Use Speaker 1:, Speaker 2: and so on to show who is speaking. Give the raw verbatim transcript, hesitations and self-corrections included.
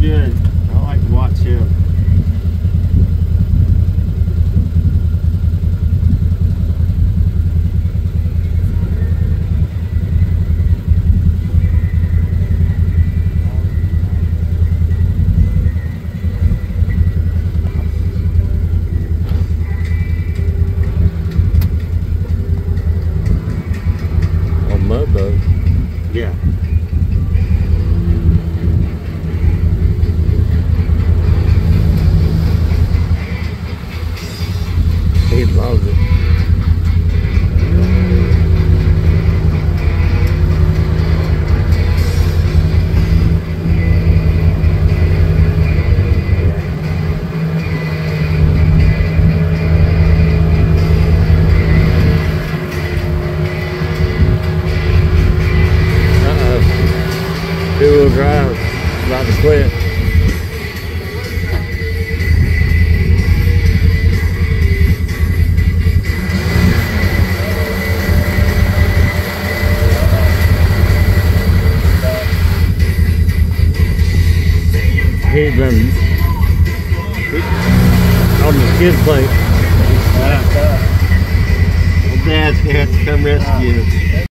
Speaker 1: good. I like to watch him.
Speaker 2: On mud boat.
Speaker 1: Yeah.
Speaker 2: He loves it. Uh-oh. Two-wheel drive. About to quit. He's been on the skid plate.
Speaker 1: Well, Dad's gonna have to come rescue him.